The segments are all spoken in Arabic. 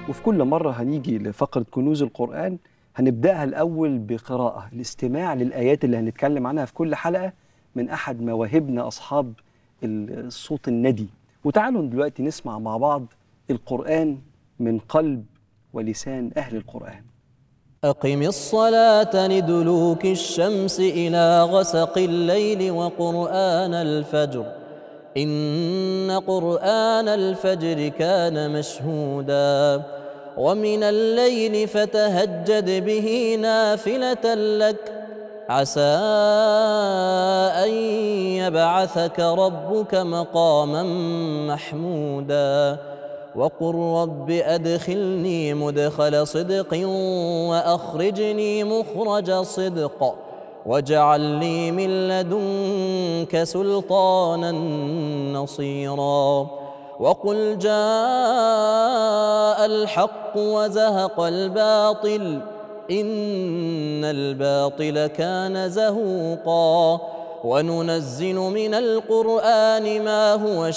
وفي كل مرة هنيجي لفقرة كنوز القرآن هنبدأها الأول بقراءة الاستماع للآيات اللي هنتكلم عنها في كل حلقة من أحد مواهبنا أصحاب الصوت الندي. وتعالوا دلوقتي نسمع مع بعض القرآن من قلب ولسان أهل القرآن. أقم الصلاة لدلوك الشمس إلى غسق الليل وقرآن الفجر إن قرآن الفجر كان مشهودا ومن الليل فتهجد به نافلة لك عسى أن يبعثك ربك مقاما محمودا وقل رب أدخلني مدخل صدق وأخرجني مخرج صدق واجعل لي من لدنك سلطانا نصيرا وقل جاء الحق وزهق الباطل إن الباطل كان زهوقا وننزل من القرآن ما هو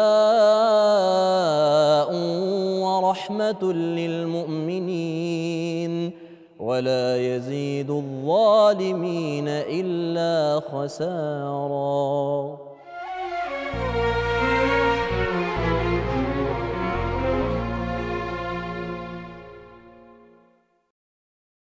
شفاء ورحمة للمؤمنين ولا يزيد الظالمين إلا خسارا.